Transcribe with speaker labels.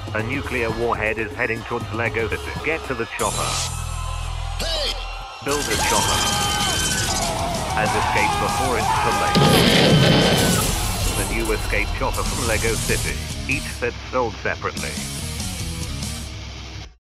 Speaker 1: A nuclear warhead is heading towards Lego City. Get to the chopper.
Speaker 2: Hey!
Speaker 1: Build a chopper. And escape before it's too late. The new escape chopper from Lego City. Each set sold separately.